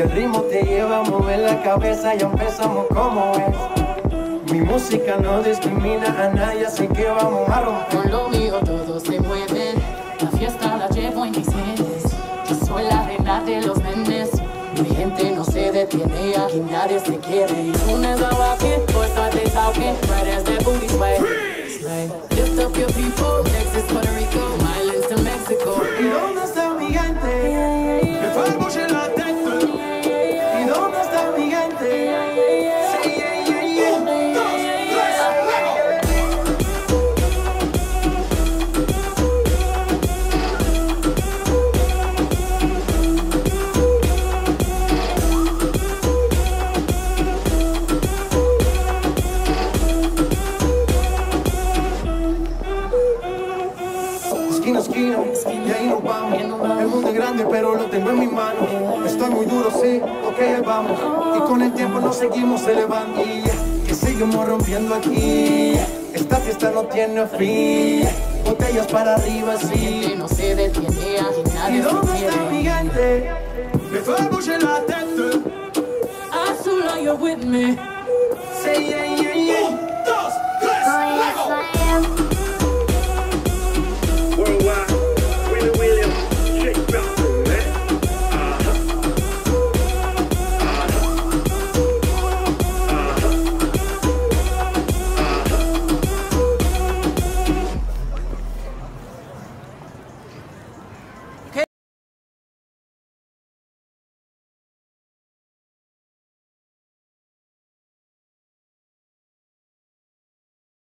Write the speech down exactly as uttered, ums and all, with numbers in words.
el ritmo te lleva a mover la cabeza, ya empezamos como es. Mi música no discrimina a nadie, así que vamos a romper. Con lo mío todos se mueven, la fiesta la llevo en mis genes. Yo soy la reina de los nenes. Mi gente no se detiene, aquí nadie se quiere ir. Soon as I walk in, boys start they talking, right as that booty sway. Lift up your people, Texas, Puerto Rico, Islands to Mexico. ¿Y dónde está mi gente? Que fue el buche en la tête. ¿Y dónde está mi gente? Sí, yeah, yeah, yeah. Un, dos, esquina, esquina, y ahí nos vamos. El mundo es grande, pero lo tengo en mis manos. Estoy muy duro, sí, ok, ahí vamos. Y con el tiempo nos seguimos elevando. Y que seguimos rompiendo aquí. Esta fiesta no tiene fin. Botellas para arriba, Mi gente sí. no se detiene, aquí ¿Y nadie se dónde está quiere mi ir. gente? Me fue el buche en la tête. I still know you're with me. Say yeah, yeah.